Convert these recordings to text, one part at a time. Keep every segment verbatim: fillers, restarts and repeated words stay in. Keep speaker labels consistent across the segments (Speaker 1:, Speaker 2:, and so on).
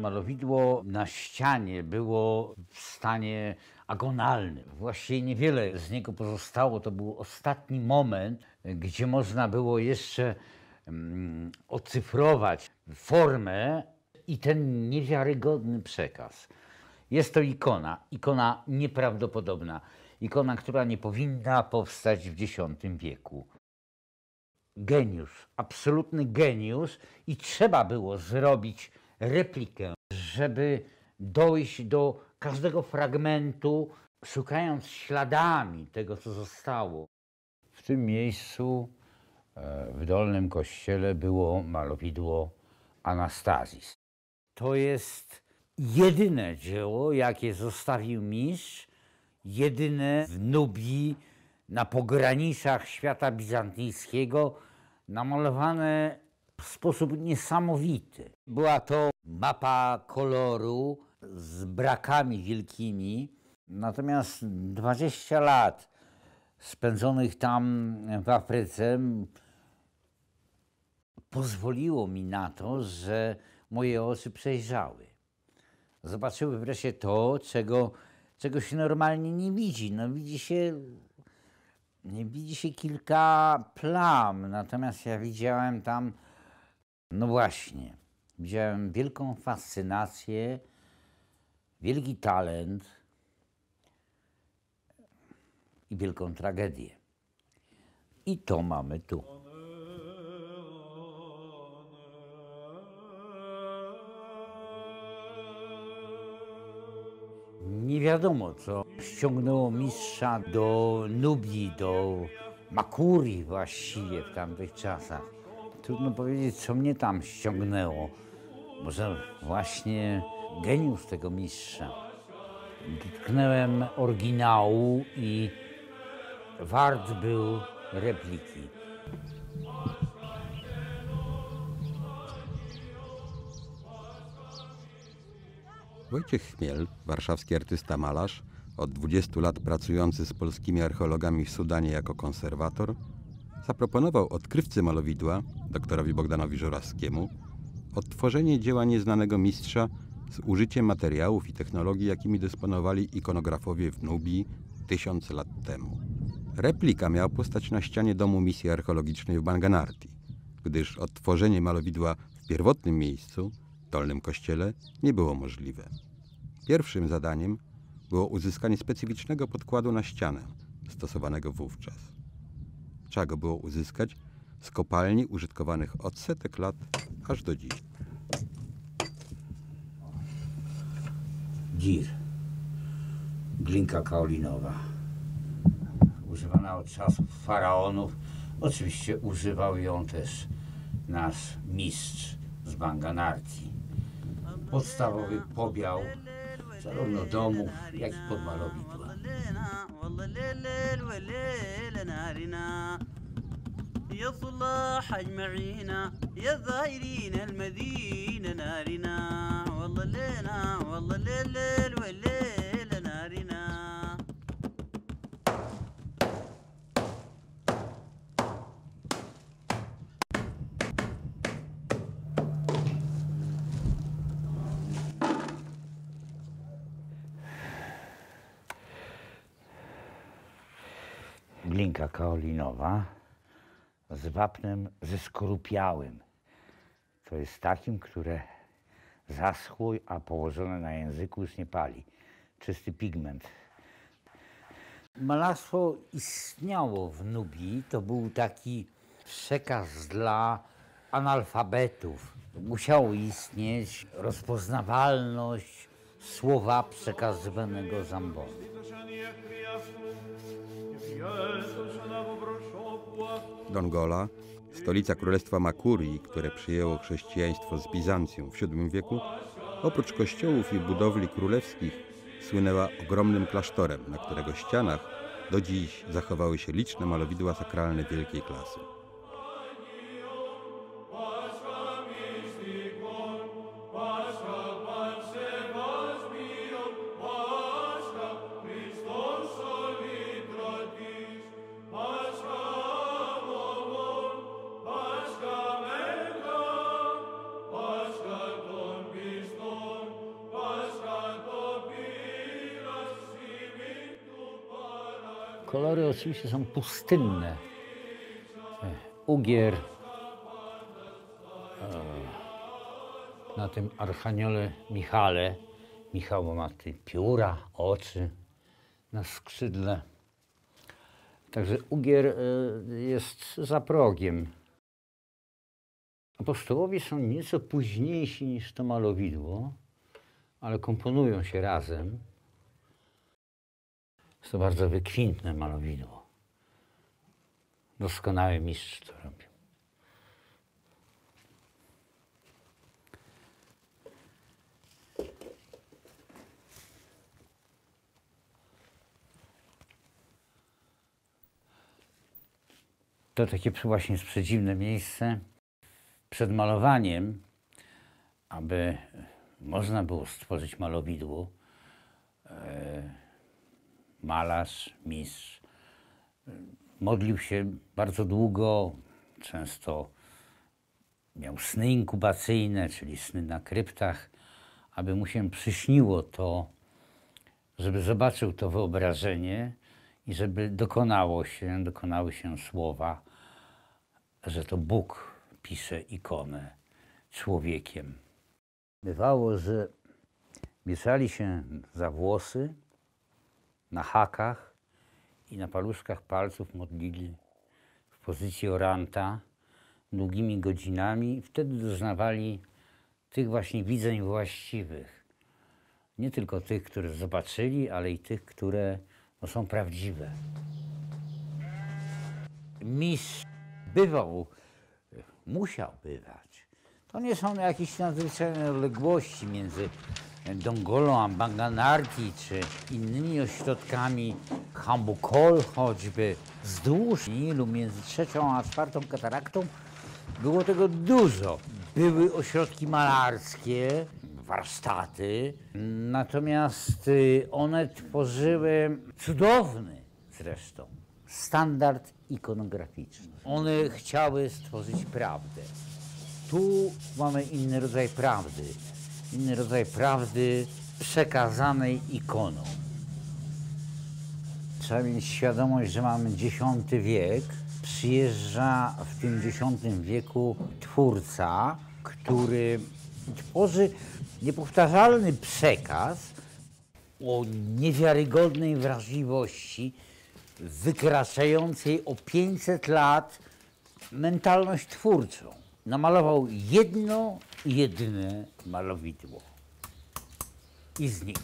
Speaker 1: malowidło na ścianie było w stanie agonalnym. Właściwie niewiele z niego pozostało. To był ostatni moment, gdzie można było jeszcze um, ocyfrować formę i ten niewiarygodny przekaz. Jest to ikona, ikona nieprawdopodobna, ikona, która nie powinna powstać w dziesiątym wieku. Geniusz, absolutny geniusz i trzeba było zrobić replikę, żeby dojść do każdego fragmentu, szukając śladami tego, co zostało. W tym miejscu, w Dolnym Kościele, było malowidło Anastazis. To jest jedyne dzieło, jakie zostawił mistrz, jedyne w Nubii, na pograniczach świata bizantyjskiego, namalowane w sposób niesamowity. Była to mapa koloru z brakami wielkimi, natomiast dwadzieścia lat spędzonych tam w Afryce pozwoliło mi na to, że moje oczy przejrzały. Zobaczyły wreszcie to, czego, czego się normalnie nie widzi. No, widzi się, nie widzi się kilka plam, natomiast ja widziałem tam, no właśnie, widziałem wielką fascynację, wielki talent i wielką tragedię. I to mamy tu. Nie wiadomo, co ściągnęło mistrza do Nubii, do Makurii właściwie w tamtych czasach. Trudno powiedzieć, co mnie tam ściągnęło. Może właśnie geniusz tego mistrza. Dotknąłem oryginału i wart był repliki.
Speaker 2: Wojciech Chmiel, warszawski artysta malarz, od dwudziestu lat pracujący z polskimi archeologami w Sudanie jako konserwator, zaproponował odkrywcy malowidła, doktorowi Bogdanowi Żurawskiemu, odtworzenie dzieła nieznanego mistrza z użyciem materiałów i technologii, jakimi dysponowali ikonografowie w Nubii tysiąc lat temu. Replika miała powstać na ścianie domu misji archeologicznej w Banganarti, gdyż odtworzenie malowidła w pierwotnym miejscu, Dolnym Kościele, nie było możliwe. Pierwszym zadaniem było uzyskanie specyficznego podkładu na ścianę, stosowanego wówczas. Trzeba go było uzyskać z kopalni użytkowanych od setek lat aż do dziś.
Speaker 1: Dir, glinka kaolinowa, używana od czasów faraonów. Oczywiście używał ją też nasz mistrz z Banganarti. Podstawowy pobiał zarówno domów, jak i podmalowidła. يا صلاح اجمعينا يا ظاهرين المدينة نارنا والله لينا والله الليل والليل نارنا. Glinka kaolinowa z wapnem zeskorupiałym. To jest takim, które zaschło, a położone na języku już nie pali. Czysty pigment. Malarstwo istniało w Nubii. To był taki przekaz dla analfabetów. Musiało istnieć rozpoznawalność słowa przekazywanego z ambonu.
Speaker 2: Dongola, stolica Królestwa Makurii, które przyjęło chrześcijaństwo z Bizancjum w siódmym wieku, oprócz kościołów i budowli królewskich słynęła ogromnym klasztorem, na którego ścianach do dziś zachowały się liczne malowidła sakralne wielkiej klasy.
Speaker 3: Pascal ton piston
Speaker 1: Kolory oczywiście są pustynne. Ugier na tym archaniole Michale. Michał ma tutaj pióra, oczy na skrzydle. Także ugier jest za progiem. Apostołowie są nieco późniejsi niż to malowidło, ale komponują się razem. Jest to bardzo wykwintne malowidło. Doskonały mistrz to robi. To takie właśnie jest przedziwne miejsce. Przed malowaniem, aby można było stworzyć malowidło, malarz, mistrz modlił się bardzo długo, często miał sny inkubacyjne, czyli sny na kryptach, aby mu się przyśniło to, żeby zobaczył to wyobrażenie i żeby dokonało się, dokonały się słowa, że to Bóg pisze ikonę człowiekiem. Bywało, że mieszali się za włosy, na hakach i na paluszkach palców modlili w pozycji oranta długimi godzinami i wtedy doznawali tych właśnie widzeń właściwych. Nie tylko tych, które zobaczyli, ale i tych, które no, są prawdziwe. Mistrz bywał, musiał bywać. To nie są jakieś nadzwyczajne odległości między Dongolą a Banganarki czy innymi ośrodkami Hambukol, choćby wzdłuż Nilu między trzecią a czwartą kataraktą. Było tego dużo. Były ośrodki malarskie, warsztaty, natomiast one tworzyły cudowny zresztą standard ikonograficzny. One chciały stworzyć prawdę. Tu mamy inny rodzaj prawdy. Inny rodzaj prawdy przekazanej ikoną. Trzeba mieć świadomość, że mamy dziesiąty wiek. Przyjeżdża w tym dziesiątym wieku twórca, który tworzy niepowtarzalny przekaz o niewiarygodnej wrażliwości, wykraczającej o pięćset lat mentalność twórczą. Namalował jedno, jedyne malowidło i znikł.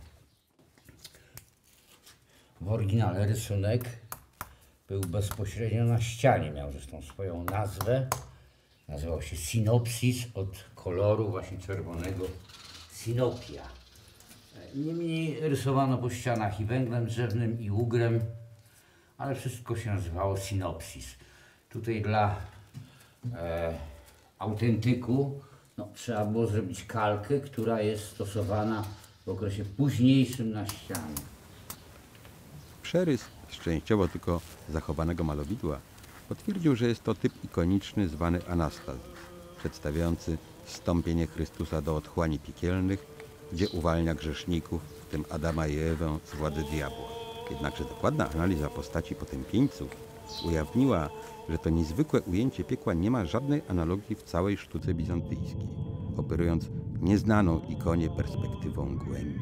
Speaker 1: W oryginale rysunek był bezpośrednio na ścianie, miał zresztą swoją nazwę. Nazywał się Sinopsis od koloru właśnie czerwonego Sinopia. Niemniej rysowano po ścianach i węglem drzewnym, i ugrem, ale wszystko się nazywało Sinopsis. Tutaj dla e, autentyku no, trzeba było zrobić kalkę, która jest stosowana w okresie późniejszym na ścianie.
Speaker 2: Przerys szczęściowo tylko zachowanego malowidła potwierdził, że jest to typ ikoniczny zwany Anastaz, przedstawiający zstąpienie Chrystusa do otchłani piekielnych, gdzie uwalnia grzeszników, w tym Adama i Ewę, z władzy diabła. Jednakże dokładna analiza postaci potępieńców ujawniła, że to niezwykłe ujęcie piekła nie ma żadnej analogii w całej sztuce bizantyjskiej, operując nieznaną ikonie perspektywą głębi.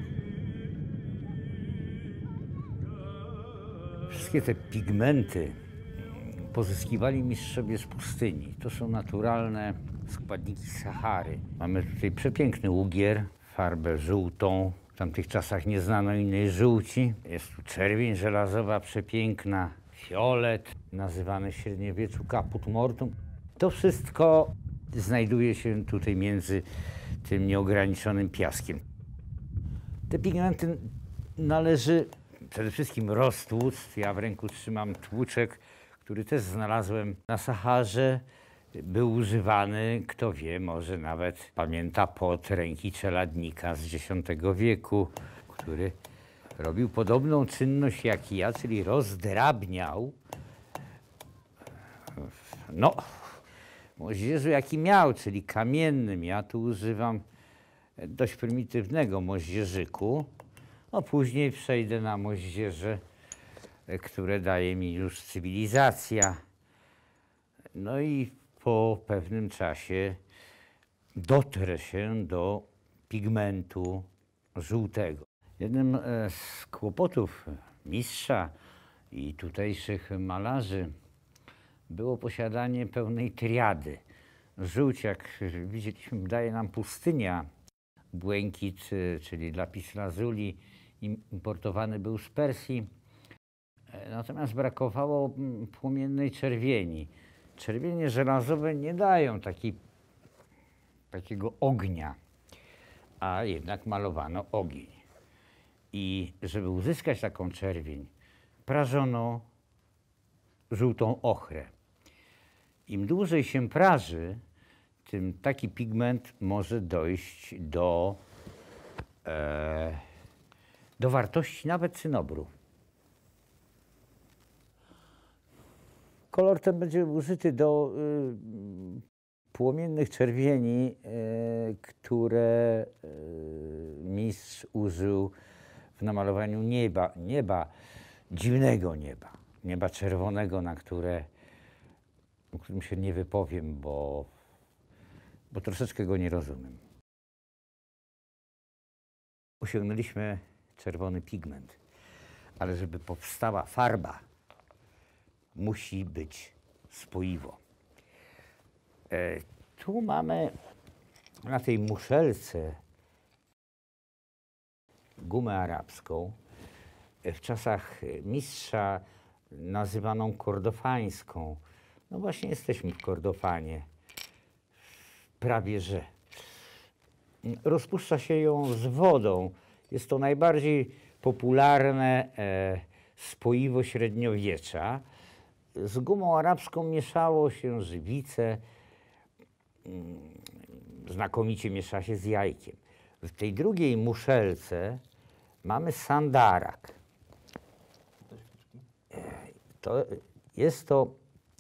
Speaker 1: Wszystkie te pigmenty pozyskiwali mistrzowie z pustyni. To są naturalne składniki Sahary. Mamy tutaj przepiękny ugier, farbę żółtą. W tamtych czasach nie znano innej żółci. Jest tu czerwień żelazowa przepiękna, fiolet, nazywany w średniowieczu caput mortuum. To wszystko znajduje się tutaj między tym nieograniczonym piaskiem. Te pigmenty należy przede wszystkim roztłuc. Ja w ręku trzymam tłuczek, który też znalazłem na Saharze. Był używany, kto wie, może nawet pamięta pot ręki czeladnika z dziesiątego wieku, który robił podobną czynność jak ja, czyli rozdrabniał no, moździerzu jaki miał, czyli kamiennym. Ja tu używam dość prymitywnego moździerzyku. No, później przejdę na moździerze które daje mi już cywilizacja. No i po pewnym czasie dotrę się do pigmentu żółtego. Jednym z kłopotów mistrza i tutejszych malarzy było posiadanie pełnej triady. Żółć, jak widzieliśmy, daje nam pustynia. Błękit, czyli lapis lazuli, importowany był z Persji. Natomiast brakowało płomiennej czerwieni. Czerwienie żelazowe nie dają taki, takiego ognia, a jednak malowano ogień. I żeby uzyskać taką czerwień, prażono żółtą ochrę. Im dłużej się praży, tym taki pigment może dojść do, e, do wartości nawet cynobru. Kolor ten będzie użyty do y, płomiennych czerwieni, y, które y, mistrz użył w namalowaniu nieba, nieba, dziwnego nieba, nieba czerwonego, na które, o którym się nie wypowiem, bo, bo troszeczkę go nie rozumiem. Osiągnęliśmy czerwony pigment, ale żeby powstała farba, musi być spoiwo. E, tu mamy na tej muszelce gumę arabską, w czasach mistrza nazywaną kordofańską. No właśnie jesteśmy w Kordofanie, prawie że. Rozpuszcza się ją z wodą. Jest to najbardziej popularne e, spoiwo średniowiecza. Z gumą arabską mieszało się żywice, znakomicie miesza się z jajkiem. W tej drugiej muszelce mamy sandarak. To jest to,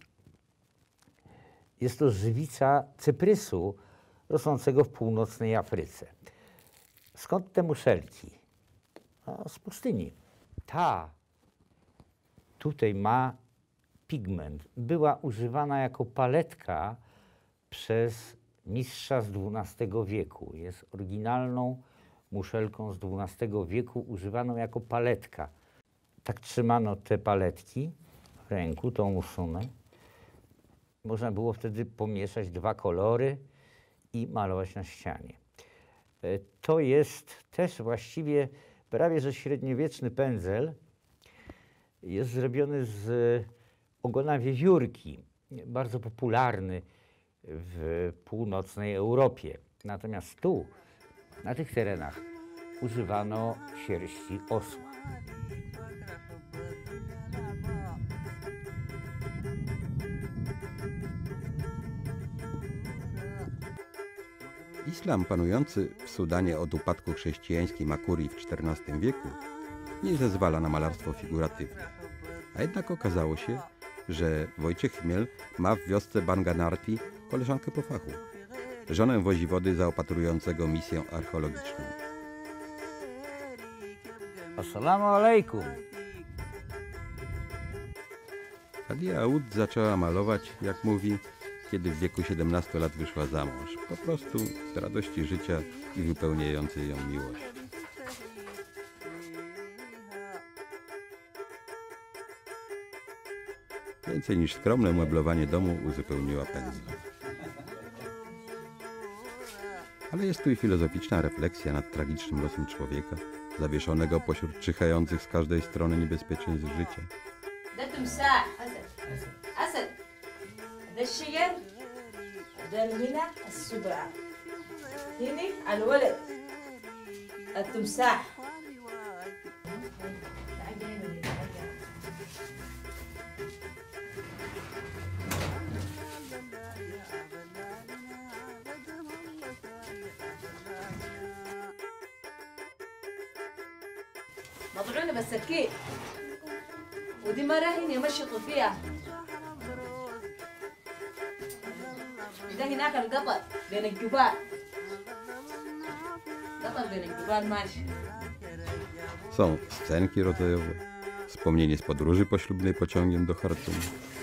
Speaker 1: jest to żywica cyprysu rosnącego w północnej Afryce. Skąd te muszelki? A z pustyni. Ta tutaj ma pigment. Była używana jako paletka przez mistrza z dwunastego wieku. Jest oryginalną muszelką z dwunastego wieku, używaną jako paletka. Tak trzymano te paletki w ręku, tą usunę. Można było wtedy pomieszać dwa kolory i malować na ścianie. To jest też właściwie prawie że średniowieczny pędzel. Jest zrobiony z ogona wiewiórki, bardzo popularny w północnej Europie. Natomiast tu, na tych terenach, używano sierści osła.
Speaker 2: Islam panujący w Sudanie od upadku chrześcijańskiej Makurii w czternastym wieku nie zezwala na malarstwo figuratywne. A jednak okazało się, że Wojciech Chmiel ma w wiosce Banganarti koleżankę po fachu, żonę woziwody zaopatrującego misję archeologiczną.
Speaker 1: Assalamu alaikum.
Speaker 2: Hadia Aoud zaczęła malować, jak mówi, kiedy w wieku siedemnastu lat wyszła za mąż. Po prostu z radości życia i wypełniającej ją miłości. Więcej niż skromne meblowanie domu uzupełniła pędzla. Ale jest tu i filozoficzna refleksja nad tragicznym losem człowieka, zawieszonego pośród czyhających z każdej strony niebezpieczeństw życia.
Speaker 3: ده تمساح أسد أسد ده الشجر ده هنا السبعة هنا الولد التمساح مطعونة بالسكين ودي مرة هنا يمشطوا فيها ده هناك القطر بين الجبال قطر بين الجبال ماشي.
Speaker 2: Są scenki rodzajowe, wspomnienie z podróży poślubnej pociągiem do Chartumu.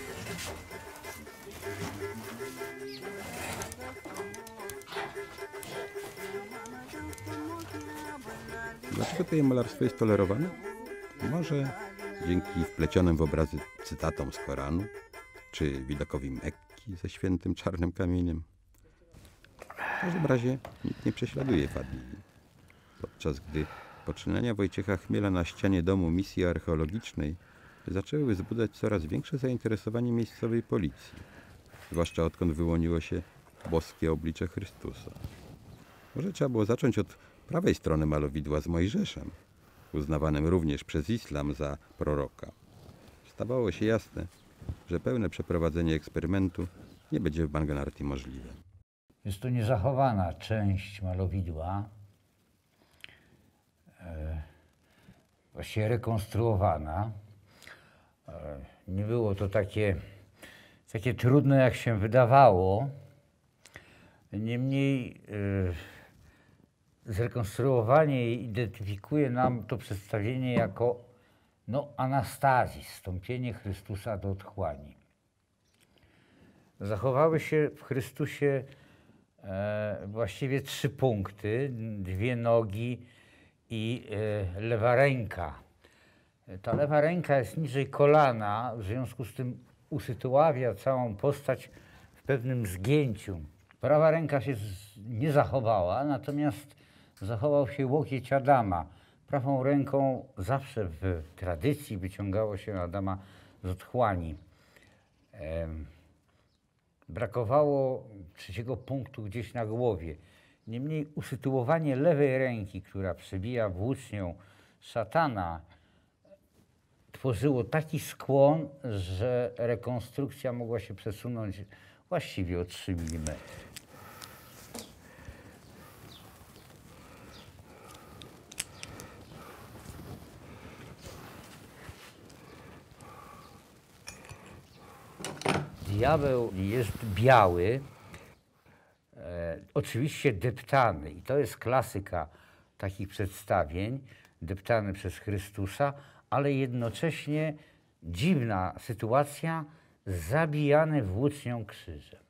Speaker 2: Dlaczego to malarstwo jest tolerowane? Może dzięki wplecionym w obrazy cytatom z Koranu, czy widokowi Mekki ze świętym czarnym kamieniem. W każdym razie nikt nie prześladuje Fadili. Podczas gdy poczynania Wojciecha Chmiela na ścianie domu misji archeologicznej zaczęły wzbudzać coraz większe zainteresowanie miejscowej policji, zwłaszcza odkąd wyłoniło się boskie oblicze Chrystusa. Może trzeba było zacząć od prawej strony malowidła z Mojżeszem, uznawanym również przez islam za proroka. Stawało się jasne, że pełne przeprowadzenie eksperymentu nie będzie w Bangalore możliwe.
Speaker 1: Jest to niezachowana część malowidła, e, właściwie rekonstruowana. E, nie było to takie, takie trudne, jak się wydawało. Niemniej e, zrekonstruowanie jej identyfikuje nam to przedstawienie jako no, anastazji, zstąpienie Chrystusa do otchłani. Zachowały się w Chrystusie e, właściwie trzy punkty, dwie nogi i e, lewa ręka. Ta lewa ręka jest niżej kolana, w związku z tym usytuawia całą postać w pewnym zgięciu. Prawa ręka się nie zachowała, natomiast zachował się łokieć Adama. Prawą ręką zawsze w tradycji wyciągało się Adama z otchłani. Ehm, brakowało trzeciego punktu gdzieś na głowie. Niemniej usytuowanie lewej ręki, która przebija włócznią szatana, tworzyło taki skłon, że rekonstrukcja mogła się przesunąć właściwie o trzy milimetry. Diabeł jest biały, e, oczywiście deptany i to jest klasyka takich przedstawień, deptany przez Chrystusa, ale jednocześnie dziwna sytuacja, zabijany włócznią krzyżem.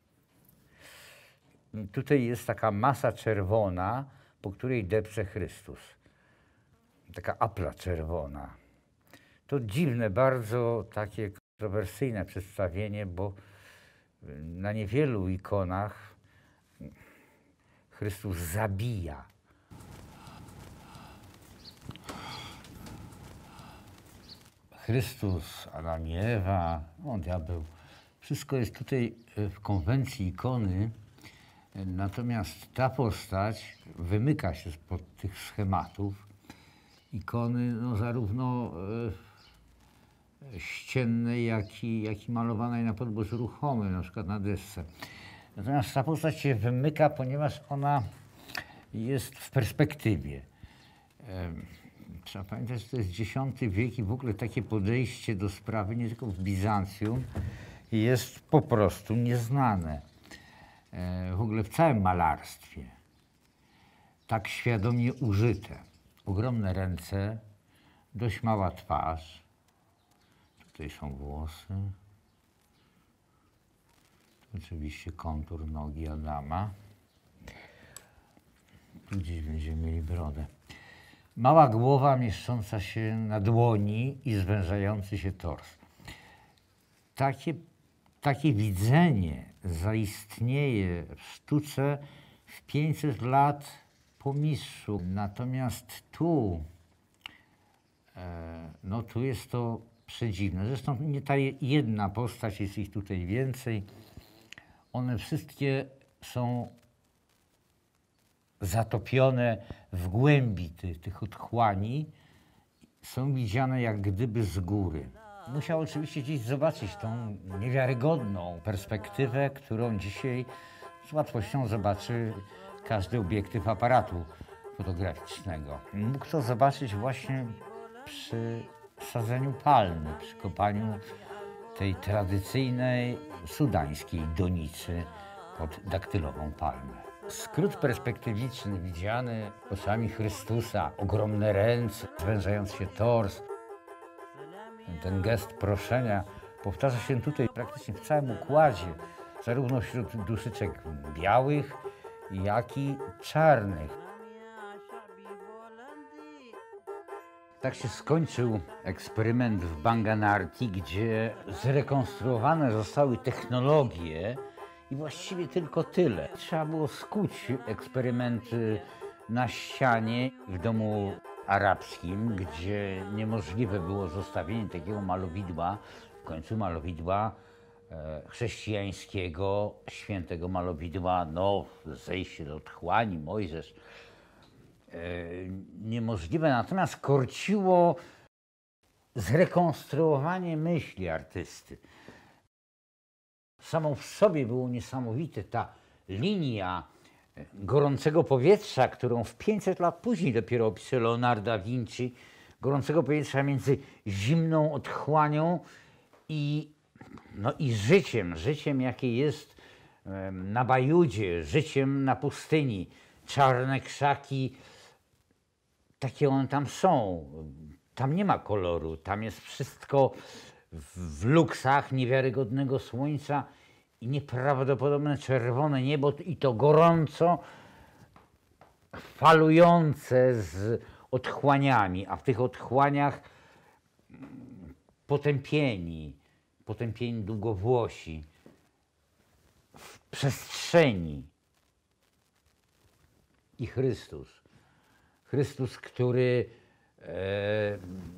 Speaker 1: Tutaj jest taka masa czerwona, po której depcze Chrystus. Taka apla czerwona. To dziwne, bardzo takie kontrowersyjne przedstawienie, bo na niewielu ikonach Chrystus zabija. Chrystus, Adam i Ewa, o diabeł. Wszystko jest tutaj w konwencji ikony, natomiast ta postać wymyka się spod tych schematów ikony, no zarówno e, ściennej, jak i, jak i malowanej na podłożu ruchomym, na przykład na desce. Natomiast ta postać się wymyka, ponieważ ona jest w perspektywie. E, Trzeba pamiętać, że to jest dziesiąty wiek i w ogóle takie podejście do sprawy, nie tylko w Bizancjum, jest po prostu nieznane. W ogóle w całym malarstwie. Tak świadomie użyte. Ogromne ręce, dość mała twarz. Tutaj są włosy. Tu oczywiście kontur nogi Adama. Tu gdzieś będziemy mieli brodę. Mała głowa mieszcząca się na dłoni i zwężający się tors. Takie, takie widzenie zaistnieje w sztuce w pięćset lat po mistrzu. Natomiast tu, e, no tu jest to przedziwne. Zresztą nie ta jedna postać, jest ich tutaj więcej. One wszystkie są zatopione w głębi tych, tych otchłani, są widziane jak gdyby z góry. Musiał oczywiście gdzieś zobaczyć tą niewiarygodną perspektywę, którą dzisiaj z łatwością zobaczy każdy obiektyw aparatu fotograficznego. Mógł to zobaczyć właśnie przy sadzeniu palmy, przy kopaniu tej tradycyjnej sudańskiej donicy pod daktylową palmę. Skrót perspektywiczny widziany oczami Chrystusa, ogromne ręce, zwężający się tors. Ten gest proszenia powtarza się tutaj praktycznie w całym układzie, zarówno wśród duszyczek białych, jak i czarnych. Tak się skończył eksperyment w Banganarti, gdzie zrekonstruowane zostały technologie i właściwie tylko tyle. Trzeba było skuć eksperymenty na ścianie w domu arabskim, gdzie niemożliwe było zostawienie takiego malowidła, w końcu malowidła e, chrześcijańskiego, świętego malowidła, no zejście do otchłani, Mojżesz. E, niemożliwe, natomiast korciło zrekonstruowanie myśli artysty. Samą w sobie było niesamowite ta linia gorącego powietrza, którą w pięćset lat później dopiero opisał Leonardo da Vinci, gorącego powietrza między zimną otchłanią i, no i życiem, życiem jakie jest na Bajudzie, życiem na pustyni. Czarne krzaki, takie one tam są. Tam nie ma koloru, tam jest wszystko w luksach niewiarygodnego słońca i nieprawdopodobne czerwone niebo i to gorąco falujące z otchłaniami, a w tych otchłaniach potępieni, potępieni długowłosi, w przestrzeni i Chrystus. Chrystus, który e,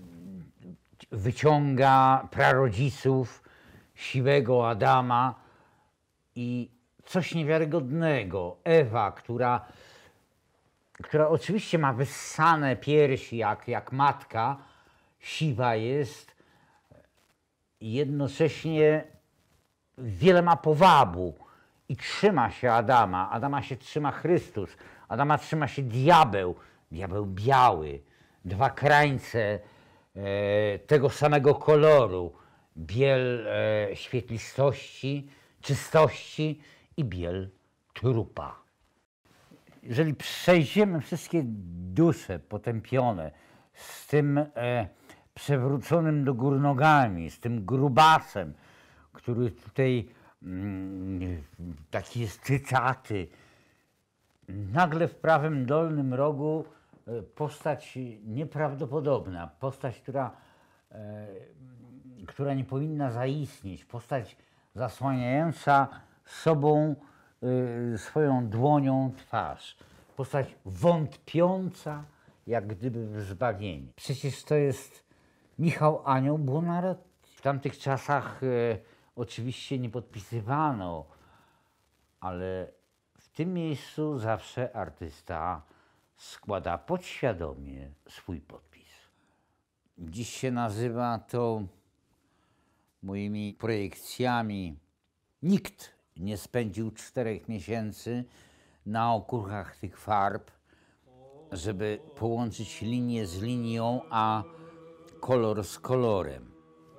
Speaker 1: wyciąga prarodziców siwego Adama i coś niewiarygodnego. Ewa, która, która oczywiście ma wyssane piersi jak, jak matka, siwa jest i jednocześnie wiele ma powabu i trzyma się Adama. Adama się trzyma Chrystus, Adama trzyma się diabeł, diabeł biały, dwa krańce e, tego samego koloru, biel e, świetlistości, czystości i biel trupa. Jeżeli przejdziemy wszystkie dusze potępione z tym e, przewróconym do góry nogami, z tym grubasem, który tutaj mm, taki jest cytaty, nagle w prawym dolnym rogu e, postać nieprawdopodobna, postać, która, e, która nie powinna zaistnieć, postać zasłaniająca sobą y, swoją dłonią twarz. Postać wątpiąca, jak gdyby w zbawienie. Przecież to jest Michał Anioł Buonarroti. W tamtych czasach y, oczywiście nie podpisywano, ale w tym miejscu zawsze artysta składa podświadomie swój podpis. Dziś się nazywa to moimi projekcjami. Nikt nie spędził czterech miesięcy na okruchach tych farb, żeby połączyć linię z linią, a kolor z kolorem.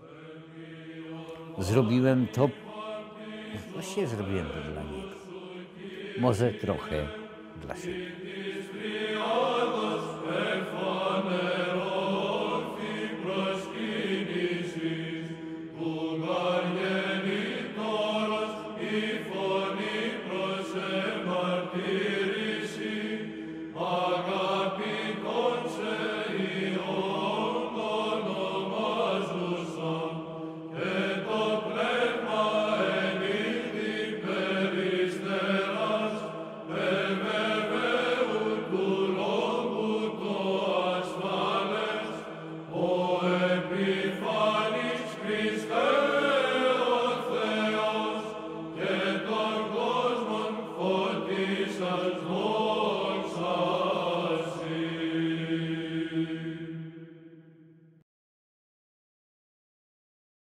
Speaker 1: Zrobiłem to, właściwie zrobiłem to dla niego. Może trochę dla siebie.